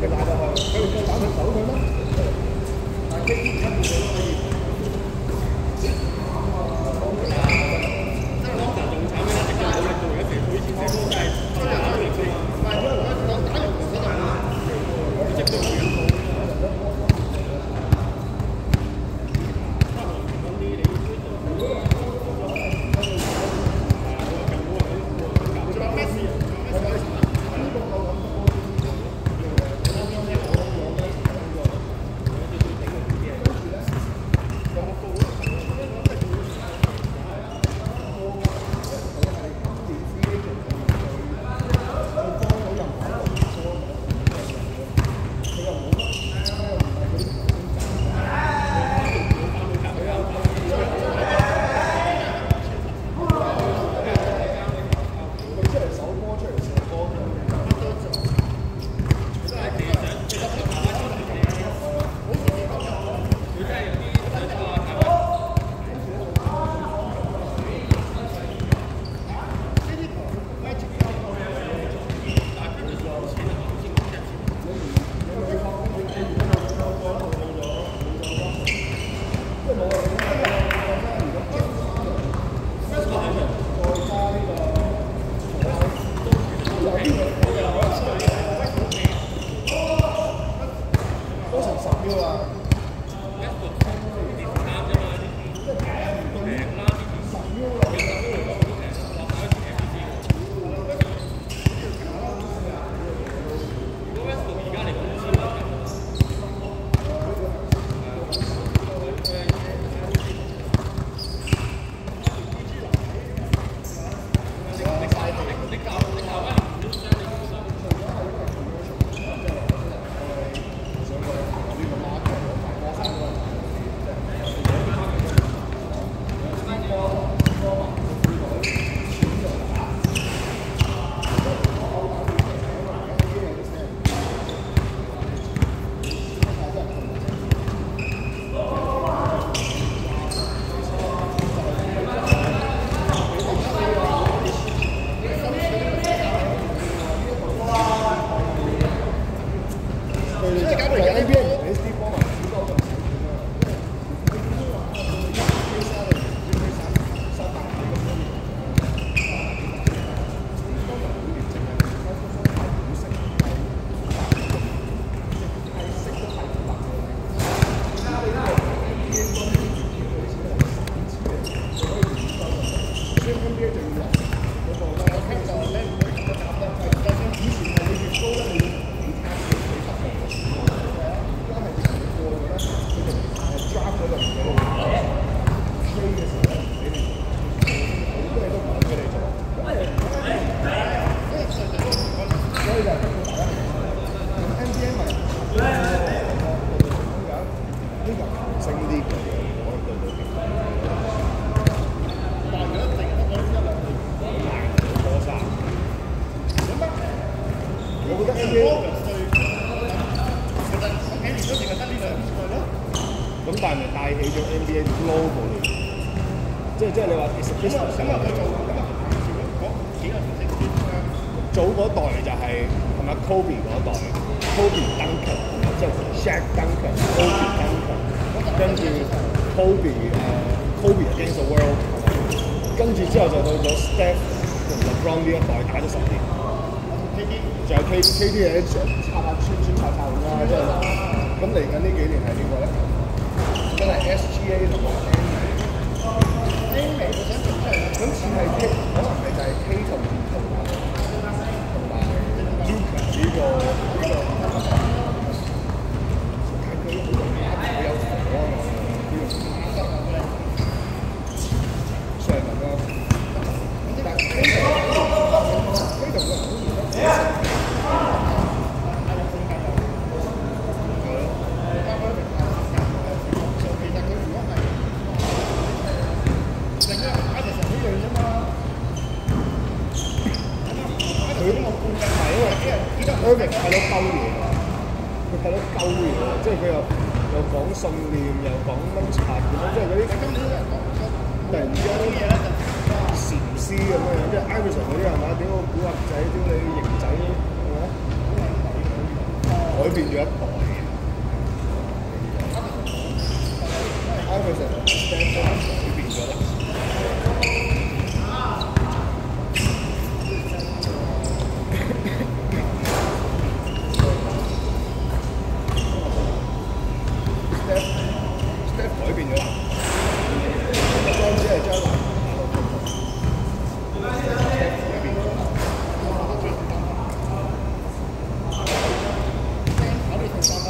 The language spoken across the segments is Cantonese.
我改變咗一代嘅。Iverson step 改變咗啦。step 改變咗啦。嗰陣時係將step 改變咗。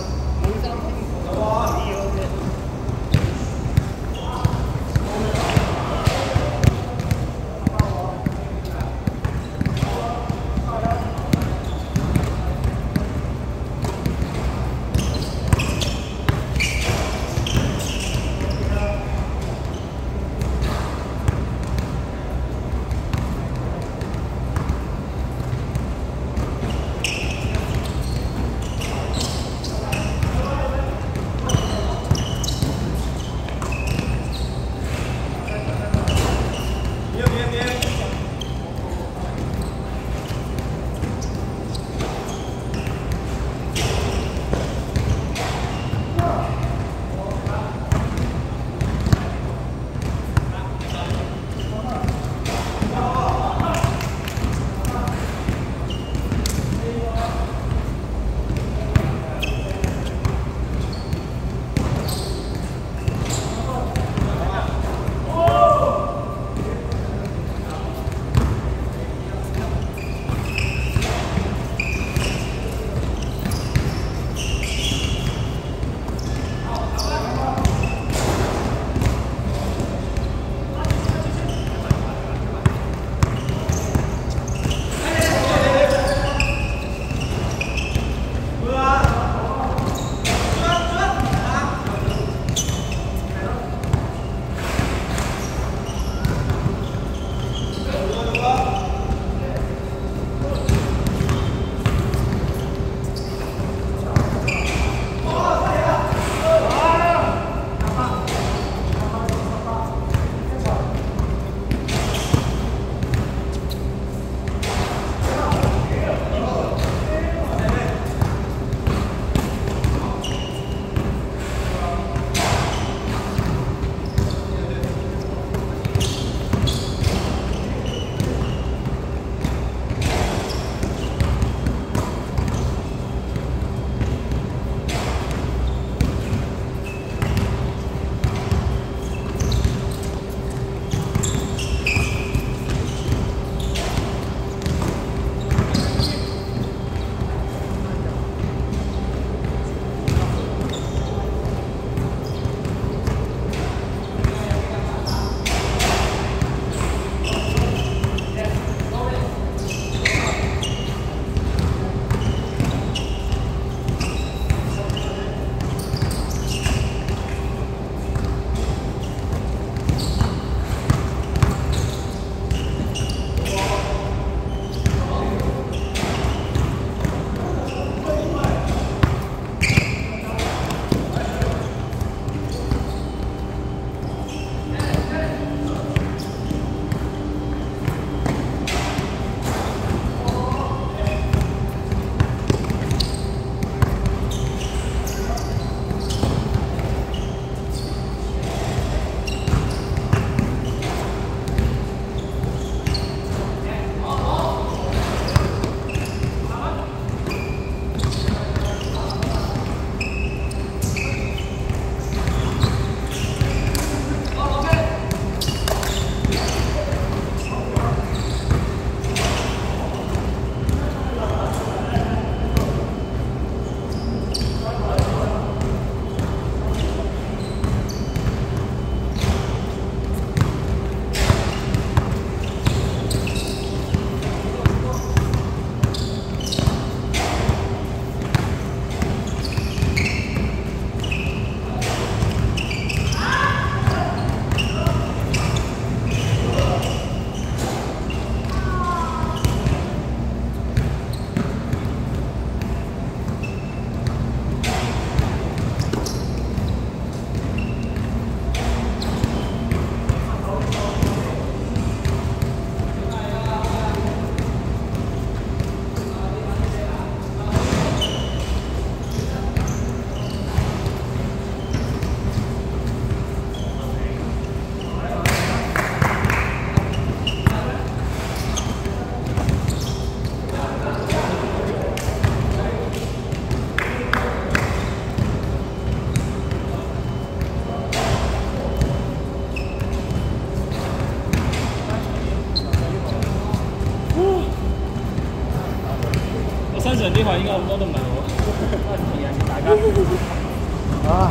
新上啲話應該咁多都唔係好。提人大家。 啊！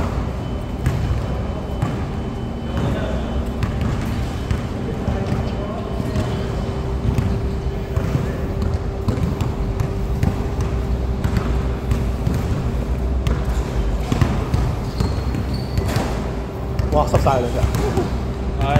哇！濕晒兩隻。 係。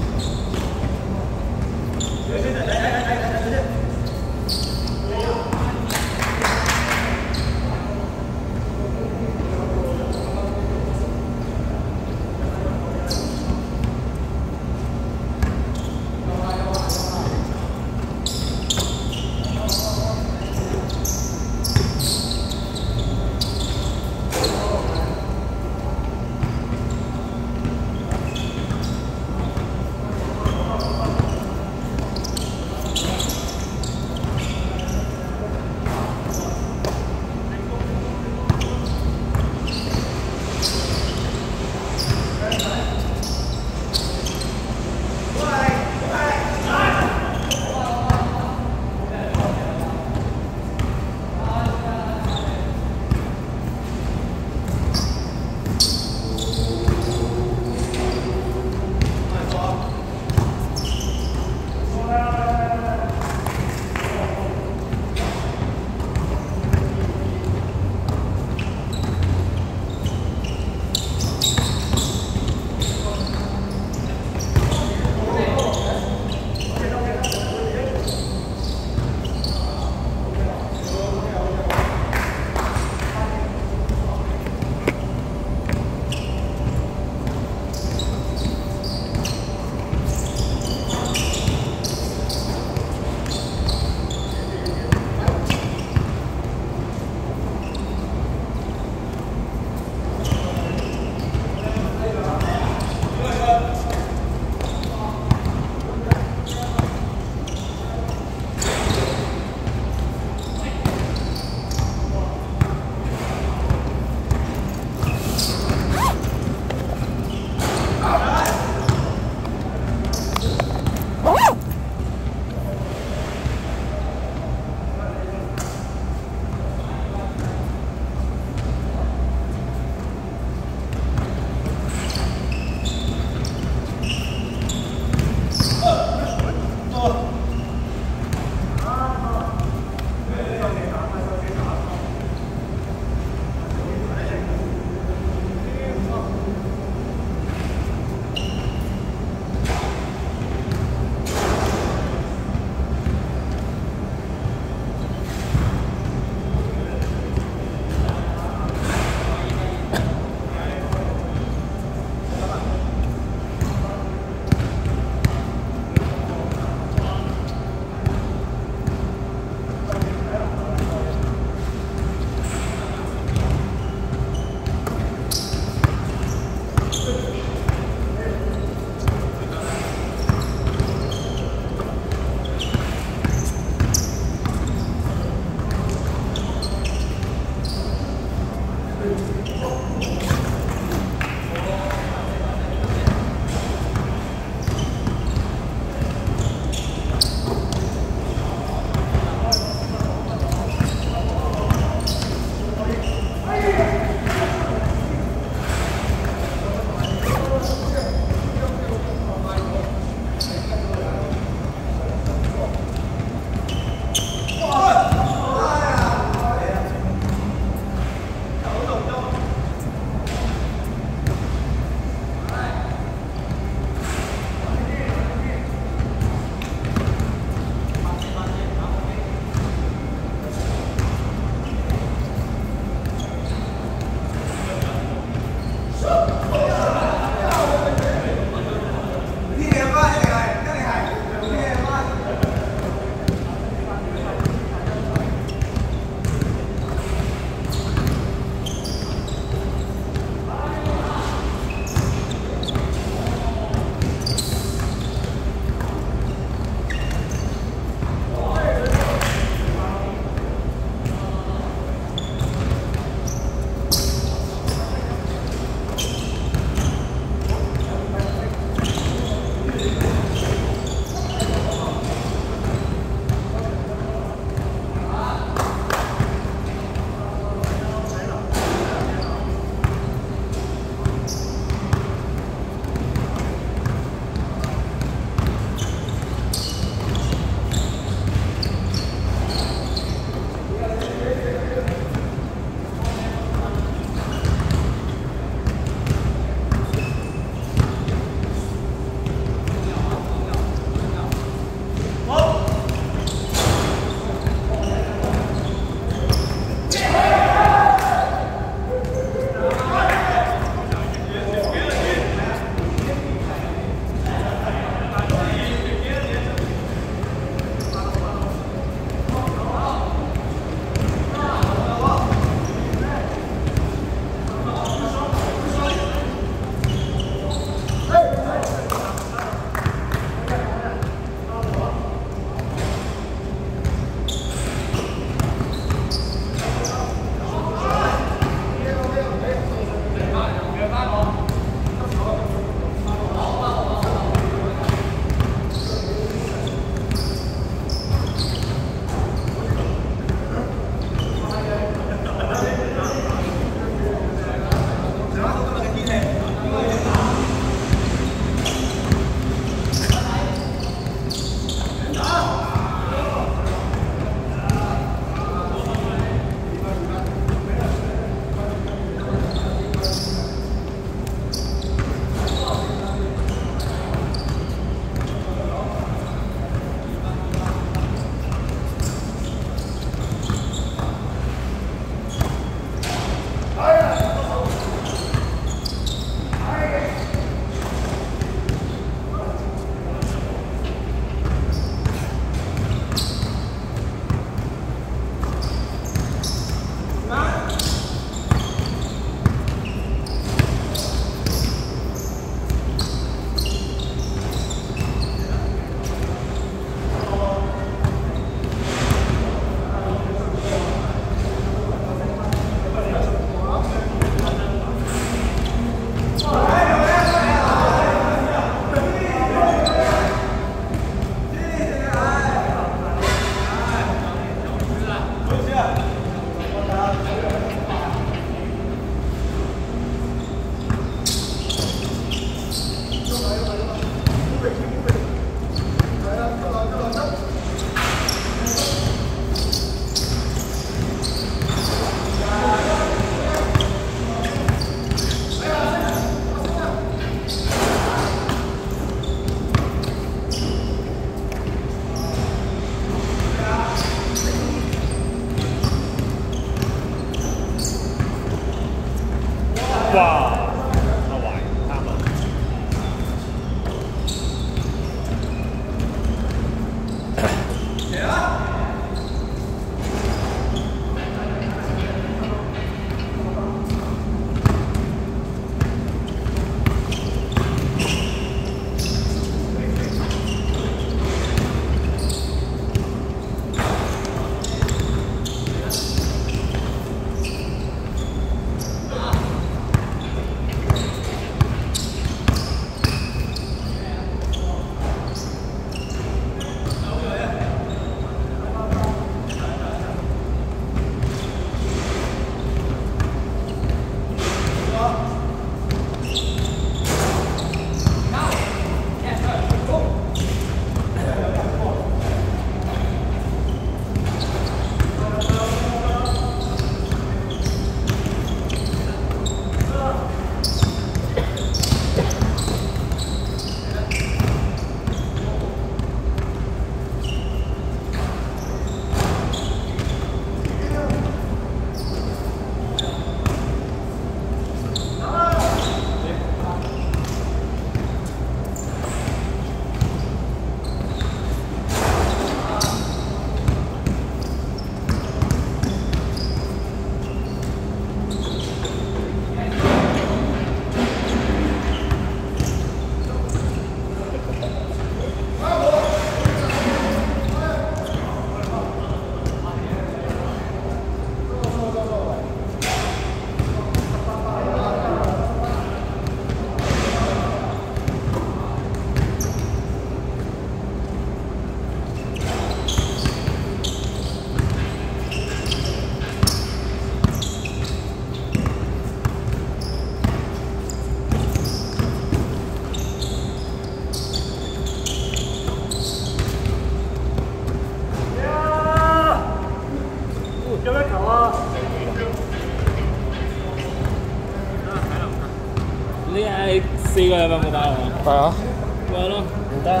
你係4個禮拜冇打係嘛？ 係啊， 咪咯， 唔得，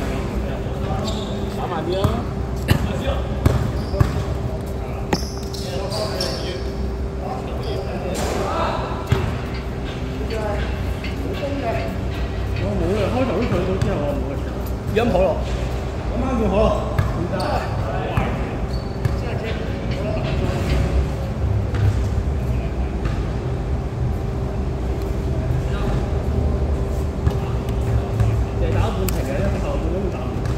打慢啲咯。我冇嘅，開頭都上到之後我冇嘅。 飲可樂， 咁啱叫可樂，點解？打半程嘅，一後半都會打。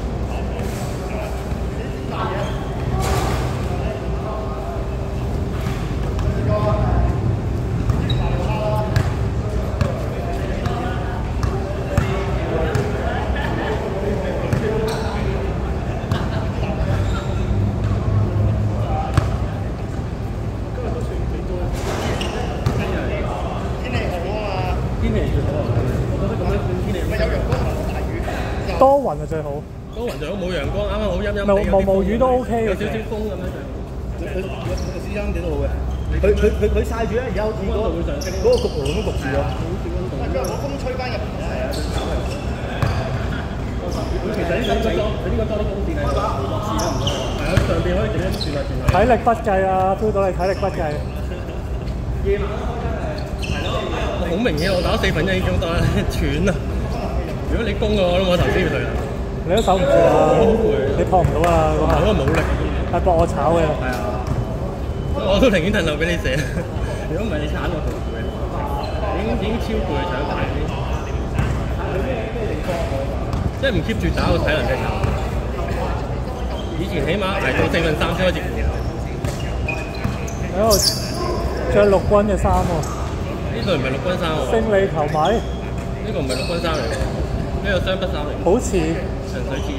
多雲就最好。 多雲最好，冇陽光，啱啱好陰陰地。 毛雨都 OK 嘅， 有少少風咁樣就。有少陰地都好嘅。佢曬住咧，而家好似嗰個焗爐咁焗住咗。 因為個風吹翻入嚟。係啊。 其實呢個裝，佢呢個裝啲風扇係落線啦，唔該。係啊，上邊可以點樣轉下轉下。 體力不繼啊，feel 到你體力不繼。 夜晚係咯， 好明顯，我打4分1已經得斷啦。如果你攻嘅話，我頭先要退啦。 你都守唔住啊！ 好攰， 你撲唔到啊！嗰下嗰個冇力。 係搏我炒嘅。 係啊，我都寧願騰流俾你射。 如果唔係你鏟我好攰，已經超攰搶大啲。 即係唔 keep 住打個體能嘅時候，以前起碼捱到4分3先開始換。 喺度着陸軍嘅衫喎。 呢隊唔係陸軍衫喎。 勝利球迷。 呢個唔係陸軍衫嚟嘅，呢個雙筆衫嚟。 好似純粹似。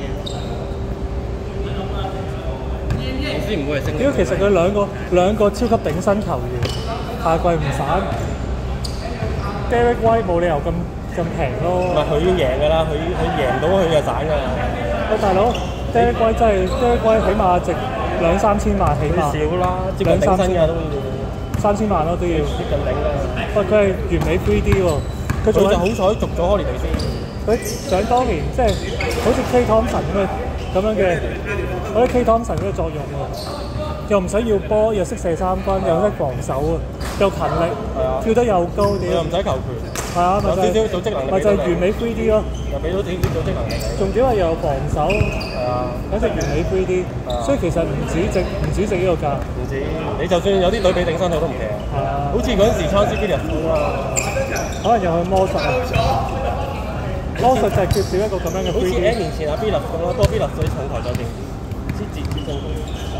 我先唔會係升。 屌，其實佢兩個超級頂薪球員，下季唔散。Derek White 冇理由咁平咯。 唔係佢要贏㗎啦，佢贏到佢就散㗎啦。 喂，大佬 ，Derek White 真係 Derek White 起碼值2-3千萬起碼。 少啦，接近頂薪㗎都要。 3000萬咯都要。 接近頂啦。 喂，佢係完美 3D 喎。佢就好彩續咗開年先。 佢想當年即係好似 K Thompson 咁樣嘅，好似 K Thompson 嗰個作用喎，又唔使要波，又識射3分，又識防守啊，又勤力，跳得又高， 又唔使球權， 係啊， 有少少組織能力， 咪就係完美 3D 咯， 又俾到少少組織能力。 重點係又有防守， 係啊， 簡直完美 3D，所以其實唔止值呢個價， 唔止，你就算有啲隊比頂薪佢都唔奇啊。 係啊， 好似嗰陣時參 CBA 啊， 可能又去魔術啊。魔術就係缺少一個咁樣嘅 3D。 好似 N 年前阿 Billups 咁啦，不過 Billups 喺重台再變，先至進攻。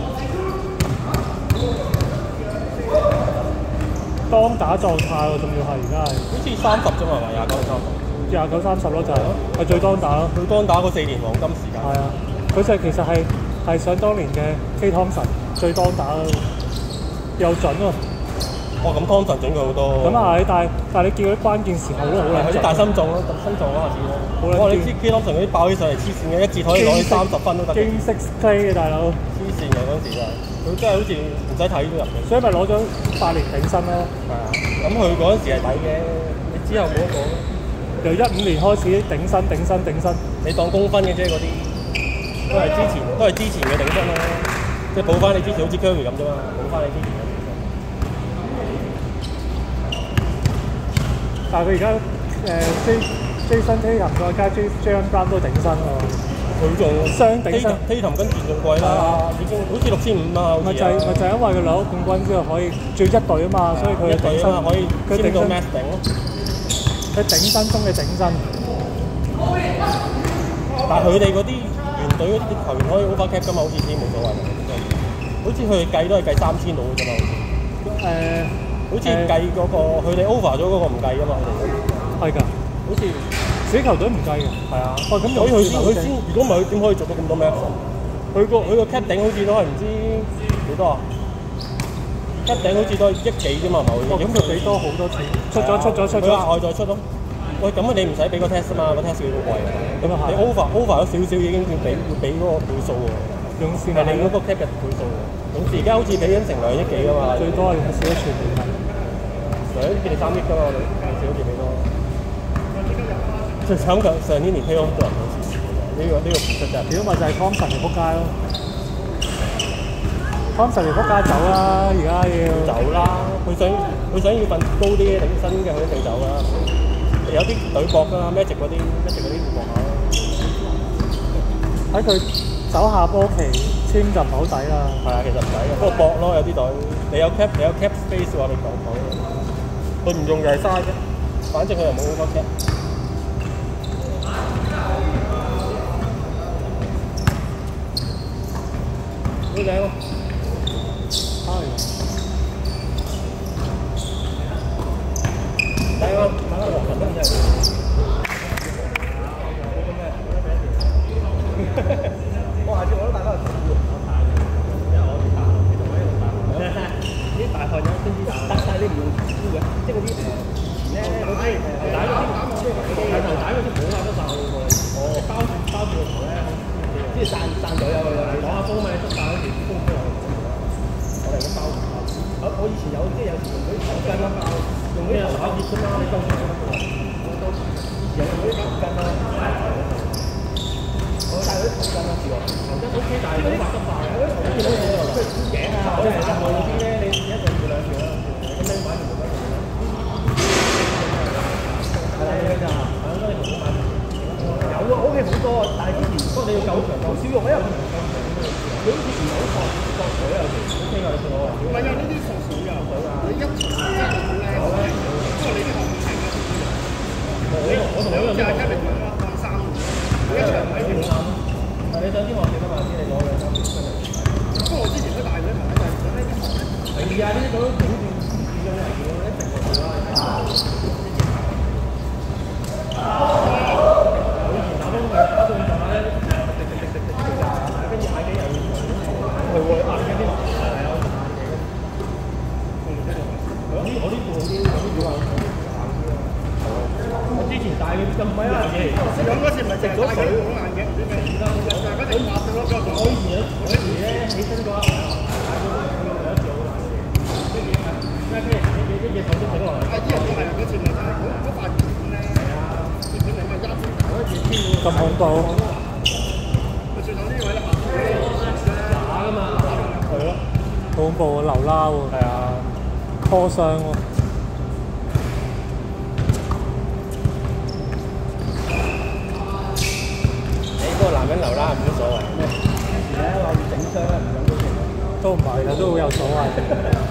當打狀態喎，仲要係而家係。 好似30啫嘛，係咪29、30？29、30 咯，就係最當打咯。 佢當打嗰4年黃金時間。 係啊，佢就其實係想當年嘅 K Thompson 最當打咯，又準喎。 哦，咁湯神準佢好多。 咁啊係，但係你見佢啲關鍵時候都好撚準。 啲大心臟咯，心臟嗰下子咯。哇！你知 K Thompson 嗰啲爆起上嚟黐線嘅，一節可以攞去30分都得。經識 play 嘅大佬。 黐線嘅嗰時真係，佢真係好似唔使睇都入嘅。 所以咪攞咗8年頂薪咯。 係啊，咁佢嗰陣時係抵嘅，你之後冇得講。 由15年開始頂薪， 你當公分嘅啫嗰啲，都係之前嘅頂薪啦，即係補翻你之前好似 Curry 咁啫嘛，補翻你之前。 但係佢而家Jason Tatum 再加 Jaylen Brown 都頂薪喎。 佢仲雙頂薪 ，Tatum 跟住仲貴啦，已經好似6500啊， 咪就係因為佢攞冠軍之後可以最一隊啊嘛，所以佢嘅頂薪可以簽到 Max 頂咯。 佢頂薪中嘅頂薪。 但係佢哋嗰啲原隊嗰啲球員可以 over cap 㗎嘛，好似冇所謂。好似佢哋計都係計3000到㗎啫嘛，好似計嗰個佢哋 over 咗嗰個唔計㗎嘛，佢哋係㗎，好似自己球隊唔計嘅。係啊，咁所以佢先，如果唔係佢點可以做到咁多 max？佢個 cap 頂好似都係唔知幾多啊 ？cap 頂好似都係1億幾啫嘛，係咪？ 咁佢俾多好多錢，出咗，佢額外再出咯。喂，咁你唔使俾個 test 啊嘛，個 test 幾貴啊？ 咁啊係。 你 over 咗少少已經要俾嗰個倍數喎。 勇士係另一個 cap 嘅倍數喎。勇士而家好似俾緊成2億幾啊嘛。 最多係勇士都全年係。 2億幾3億㗎嘛，我哋勇士好似俾多。 就搶上年連 K.O. 都人好似呢個付出真係。 如果咪就係 Thompson 條撲街咯，Thompson 條撲街走啦，而家要走啦！佢想要份高啲頂薪嘅，佢一定走啦。有啲隊搏㗎啦，Magic 嗰啲會搏下咯。 喺佢走下波期簽就唔係好抵啦。 係啊，其實唔抵嘅，不過搏咯，有啲隊你有 cap space 嘅話，你講好。佢唔用就係嘥啫，反正佢又冇好多 cap。好靚喎！係啊，買個黃金都真係。我下次我都帶翻去做喎。啲大學有先知打，但係你唔用輸嘅，即係嗰啲以前咧嗰啲頭帶嗰啲，係頭帶嗰啲冇買得晒喎。哦，包住個頭咧，即係散隊有攞下風咪出晒嗰條風出嚟。我哋而家包唔包？我以前有即係有時用嗰啲頭巾啦，用嗰啲頭帶熱啫嘛，你當然得啦。以前有用嗰啲頭巾啦，我帶嗰啲頭巾啦，試過。頭巾 OK，但係嗰啲白得快嘅，嗰啲頭巾見到嘢即係箍頸啊，或者係外嗰啲咧，你一定要兩條啦，咁樣買條冇得用。係啦，你㗎，係咯，你唔好買。有啊 ，OK 好多啊，但係之前不過你要夠長，夠少用，因為佢唔夠長。佢好似唔係好索水啊，有時 OK 㗎，你信我。唔係啊，呢啲索水㗎，你一層之後好靚。好咧，不過你呢個唔平啊。我同你嗰個廿一零蚊啊，當3年，一場睇條衫。但你想啲學幾多萬先？你攞兩三年出嚟。不過我之前都帶咗頭，但係想呢啲學咧。係啊，呢啲咁整段變咗係點咧？一直落去啦。我以前打波咪打到咁上下咧，跟住嗌幾人係喎，嗌緊啲係啊，我呢部好啲，有啲表啊。我之前帶嗰啲咁唔係啊，咁嗰時咪食咗水好硬嘅，唔知咩？而家嗰隻滑到咯，我以前咧起身嘅話，帶嗰啲有一條好難嘅，跟住一嘢手都整落嚟。依人都係嗰次咪就係嗰塊片咧，片咪咪一咁恐怖。 佢最後呢位咧假㗎嘛，係咯， 好恐怖啊！流拉喎， 係啊， 拖傷喎。 嗰個男人流啦，冇乜所謂。以前咧話要整傷咧，唔想都整。 都唔係嘅，都好有所謂。